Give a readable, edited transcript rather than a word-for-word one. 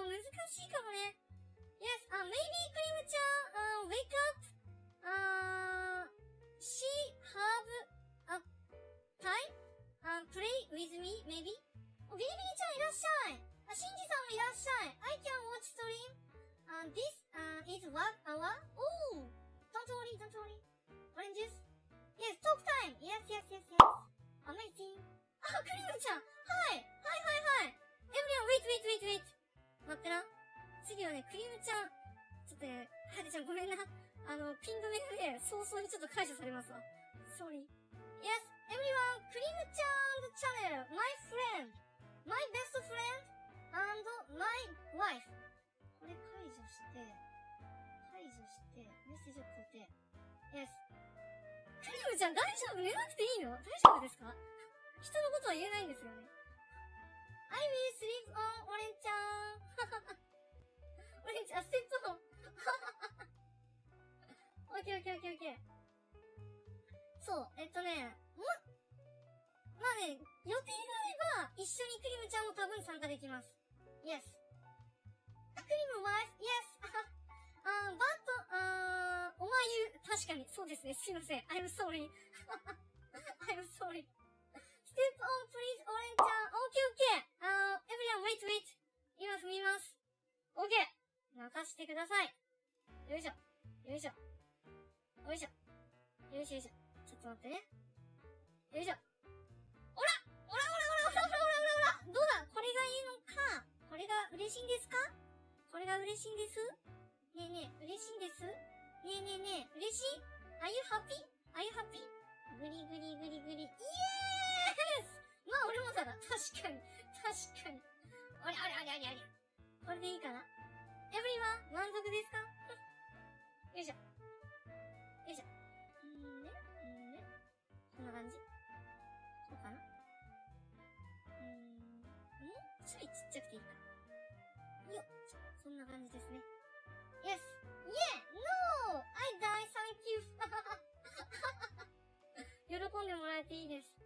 難しいかもね。Yes, maybe クリムちゃん、wake up, she have a time, play with me, maybe? ビリビリちゃんいらっしゃい。シンジさんもいらっしゃい。I can watch stream. This, is what hour? Oh! Don't worry. Orange juice? Yes, talk time! Yes. Amazing. クリムちゃんはい。Everyone, wait. 待ってな。次はね、クリムちゃん。ちょっとね、ハデちゃんごめんな。ピン止めがね、早々にちょっと解除されますわ。Sorry. Yes, everyone, クリムちゃん channel, my friend, my best friend, and my wife. これ解除して、メッセージを送って。Yes. クリムちゃん大丈夫？寝なくていいの？大丈夫ですか？人のことは言えないんですよね。I will sleep on オレンちゃん。オレンちゃん、ステップオン。オッケー。そう、まあね、予定があれば、一緒にクリムちゃんも多分参加できます。Yes. クリム wife? Yes. but, お前言う。確かに、そうですね。すいません。I'm sorry. I'm sorry. Step on please, オレンちゃん。オッケー。everyone wait. 今踏みます。オッケー。任してください。よいしょ。ちょっと待ってね。よいしょ。おらどうだこれがいいのかこれが嬉しいんですかこれが嬉しいんですねえ、嬉しいんですねえ、嬉しい ?Are you happy? グリ。イエースまあ、俺もだな。確かに。あれ。これでいいかな ?Everyone 満足ですかよいしょ。こんな感じそうかなちょいちっちゃくていいか。よっ。そんな感じですね。Yes! Yeah! No! I die! Thank you! 喜んでもらえていいです。